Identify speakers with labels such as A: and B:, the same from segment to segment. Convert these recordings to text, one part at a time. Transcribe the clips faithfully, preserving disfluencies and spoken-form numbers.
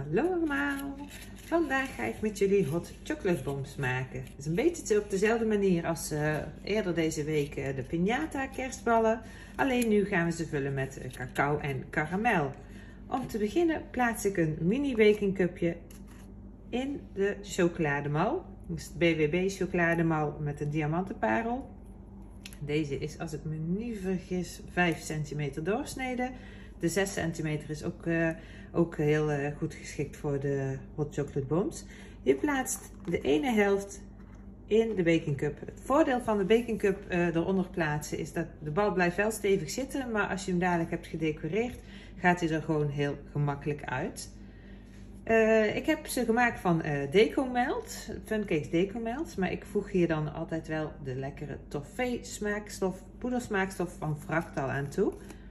A: Hallo allemaal! Vandaag ga ik met jullie hot chocolate bombs maken. Het is een beetje op dezelfde manier als uh, eerder deze week uh, de piñata kerstballen. Alleen nu gaan we ze vullen met uh, cacao en karamel. Om te beginnen plaats ik een mini baking cupje in de chocolademal. Dus B W B chocolademal met een diamantenparel. Deze is, als ik me niet vergis, vijf centimeter doorsneden. De zes centimeter is ook, uh, ook heel uh, goed geschikt voor de hot chocolate bombs. Je plaatst de ene helft in de baking cup. Het voordeel van de baking cup uh, eronder plaatsen is dat de bal blijft wel stevig zitten. Maar als je hem dadelijk hebt gedecoreerd, gaat hij er gewoon heel gemakkelijk uit. Uh, ik heb ze gemaakt van uh, Decomelt, Funcakes Decomelt, maar ik voeg hier dan altijd wel de lekkere toffee smaakstof, poedersmaakstof van Fractal aan toe.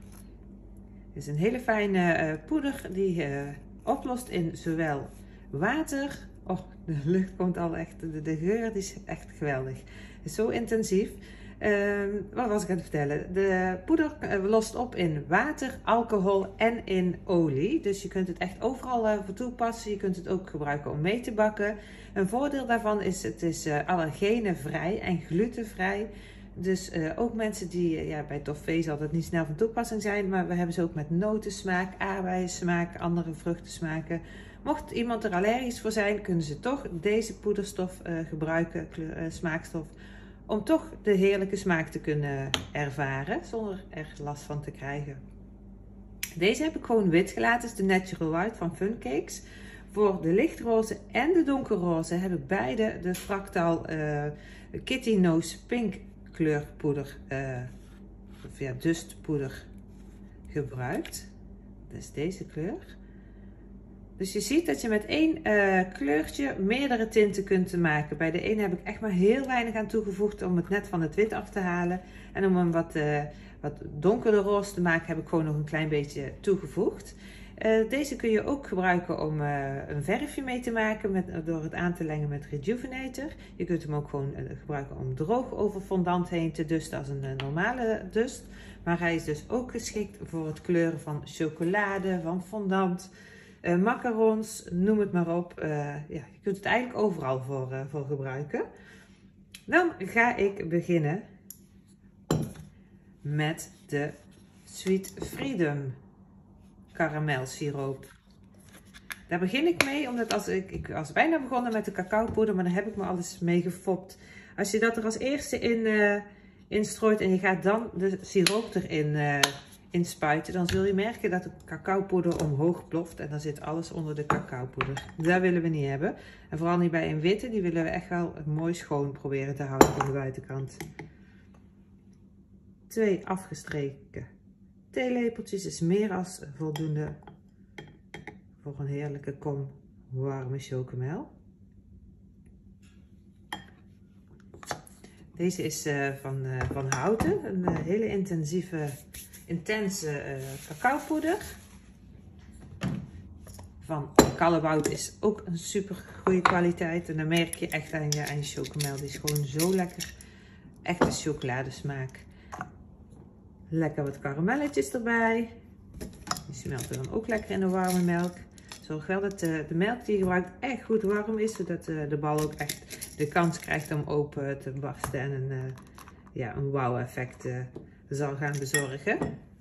A: Het is een hele fijne uh, poeder die uh, oplost in zowel water, oh de lucht komt al echt, de, de geur die is echt geweldig, het is zo intensief. Uh, wat was ik aan het vertellen? De poeder lost op in water, alcohol en in olie. Dus je kunt het echt overal uh, voor toepassen. Je kunt het ook gebruiken om mee te bakken. Een voordeel daarvan is het is uh, allergenenvrij en glutenvrij. Dus uh, ook mensen die, uh, ja, bij toffee zal dat niet snel van toepassing zijn. Maar we hebben ze ook met notensmaak, aardbeiensmaak, andere vruchtensmaken. Mocht iemand er allergisch voor zijn, kunnen ze toch deze poederstof uh, gebruiken, kleur, uh, smaakstof. Om toch de heerlijke smaak te kunnen ervaren, zonder er last van te krijgen. Deze heb ik gewoon wit gelaten, is de Natural White van Funcakes. Voor de lichtroze en de donkerroze heb ik beide de Fractal uh, Kitty Nose Pink kleurpoeder, uh, of ja, dustpoeder gebruikt. Dat is deze kleur. Dus je ziet dat je met één uh, kleurtje meerdere tinten kunt maken. Bij de ene heb ik echt maar heel weinig aan toegevoegd om het net van het wit af te halen. En om hem wat, uh, wat donkerder roze te maken heb ik gewoon nog een klein beetje toegevoegd. Uh, deze kun je ook gebruiken om uh, een verfje mee te maken met, door het aan te lengen met Rejuvenator. Je kunt hem ook gewoon uh, gebruiken om droog over fondant heen te dusten als een uh, normale dust. Maar hij is dus ook geschikt voor het kleuren van chocolade, van fondant. Uh, macarons, noem het maar op. Uh, ja, je kunt het eigenlijk overal voor, uh, voor gebruiken. Dan ga ik beginnen met de Sweet Freedom karamelsiroop. Daar begin ik mee, omdat als ik, ik was bijna begonnen met de cacaopoeder, maar daar heb ik me alles mee gefopt. Als je dat er als eerste in, uh, in strooit en je gaat dan de siroop erin uh, inspuiten, dan zul je merken dat de cacaopoeder omhoog ploft en dan zit alles onder de cacaopoeder. Dat willen we niet hebben. En vooral niet bij een witte, die willen we echt wel mooi schoon proberen te houden van de buitenkant. Twee afgestreken theelepeltjes is meer als voldoende voor een heerlijke kom warme chocomel. Deze is uh, van, uh, van Houten, een uh, hele intensieve intense uh, cacaopoeder. Van Callebaut is ook een super goede kwaliteit. En dan merk je echt aan je, aan je chocomel. Die is gewoon zo lekker. Echte chocoladesmaak. Lekker wat karamelletjes erbij. Die smelten dan ook lekker in de warme melk. Zorg wel dat de, de melk die je gebruikt echt goed warm is. Zodat de, de bal ook echt de kans krijgt om open te barsten. En een, uh, ja, een wow effect uh, zal gaan bezorgen.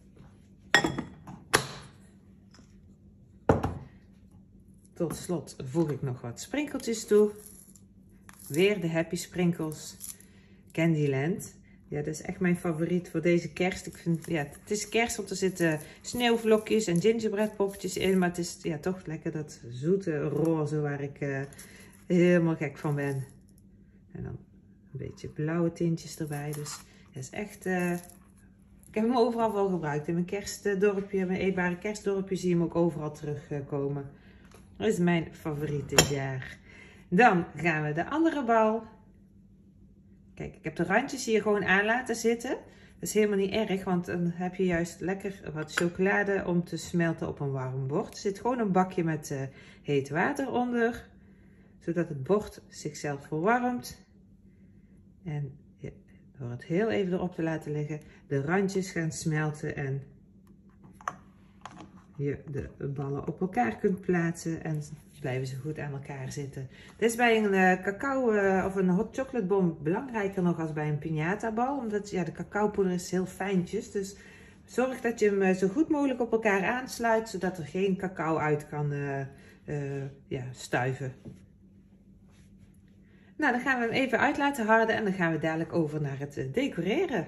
A: Tot slot voeg ik nog wat sprinkeltjes toe. Weer de Happy Sprinkles Candyland. Ja, dat is echt mijn favoriet voor deze kerst. Ik vind, ja, het is kerst, want er zitten sneeuwvlokjes en gingerbread poppetjes in. Maar het is ja, toch lekker dat zoete roze waar ik uh, helemaal gek van ben. En dan een beetje blauwe tintjes erbij. Dus het is echt... Uh, ik heb hem overal wel gebruikt. In mijn kerstdorpje, mijn eetbare kerstdorpje zie je hem ook overal terugkomen. Dat is mijn favoriet dit jaar. Dan gaan we de andere bal. Kijk, ik heb de randjes hier gewoon aan laten zitten. Dat is helemaal niet erg, want dan heb je juist lekker wat chocolade om te smelten op een warm bord. Er zit gewoon een bakje met uh, heet water onder. Zodat het bord zichzelf verwarmt. En ja, door het heel even erop te laten liggen, de randjes gaan smelten en je de ballen op elkaar kunt plaatsen en blijven ze goed aan elkaar zitten. Dit is bij een uh, cacao uh, of een hot chocolate bom belangrijker nog als bij een piñata bal, omdat ja, de cacaopoeder is heel fijntjes. Dus zorg dat je hem uh, zo goed mogelijk op elkaar aansluit, zodat er geen cacao uit kan uh, uh, ja, stuiven. Nou, dan gaan we hem even uit laten harden en dan gaan we dadelijk over naar het uh, decoreren.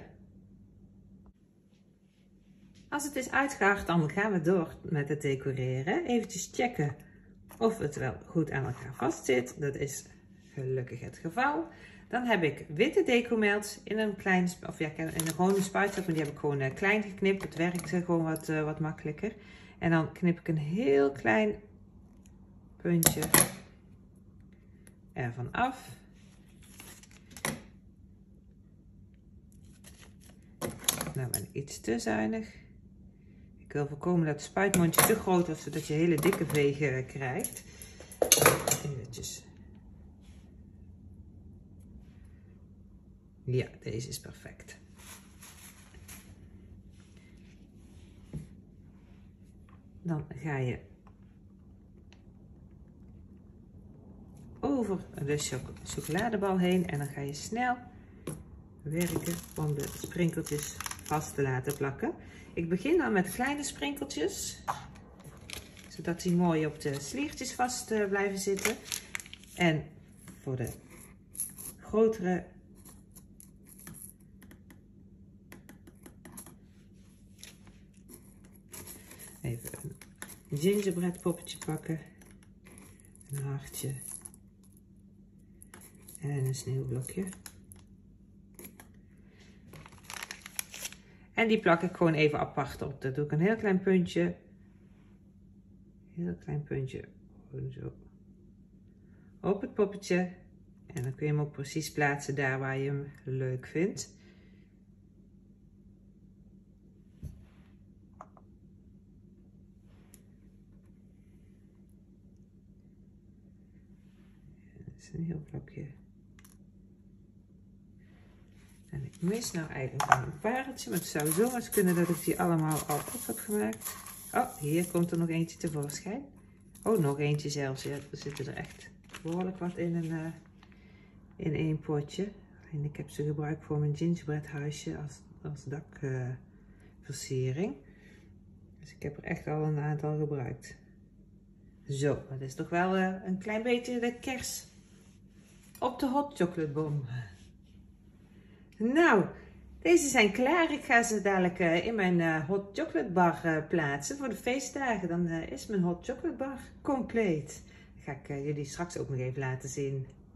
A: Als het is uitgehard, dan gaan we door met het decoreren. Eventjes checken of het wel goed aan elkaar vastzit. Dat is gelukkig het geval. Dan heb ik witte decomelt in een klein, of ja, in een gewone spuitzak, maar die heb ik gewoon uh, klein geknipt. Het werkt gewoon wat, uh, wat makkelijker. En dan knip ik een heel klein puntje ervan af. Nou ben ik iets te zuinig. Ik wil voorkomen dat het spuitmondje te groot wordt, zodat je hele dikke vegen krijgt. Eventjes. Ja, deze is perfect. Dan ga je over de chocoladebal heen en dan ga je snel werken om de sprinkeltjes vast te laten plakken. Ik begin dan met kleine sprinkeltjes, zodat die mooi op de sliertjes vast uh, blijven zitten. En voor de grotere even een gingerbread poppetje pakken, een hartje en een sneeuwblokje. En die plak ik gewoon even apart op. Dat doe ik een heel klein puntje. Heel klein puntje. Zo. Op het poppetje. En dan kun je hem ook precies plaatsen daar waar je hem leuk vindt. Dat is een heel plakje. En ik mis nou eigenlijk nog een pareltje, maar het zou zo eens kunnen dat ik die allemaal al op heb gemaakt. Oh, hier komt er nog eentje tevoorschijn. Oh, nog eentje zelfs. Ja, er zitten er echt behoorlijk wat in, een, uh, in één potje. En ik heb ze gebruikt voor mijn gingerbread huisje als, als dakversiering. Uh, dus ik heb er echt al een aantal gebruikt. Zo, dat is toch wel uh, een klein beetje de kers op de hot chocolate bom. Nou, deze zijn klaar. Ik ga ze dadelijk uh, in mijn uh, hot chocolate bar uh, plaatsen voor de feestdagen. Dan uh, is mijn hot chocolate bar compleet. Dat ga ik uh, jullie straks ook nog even laten zien.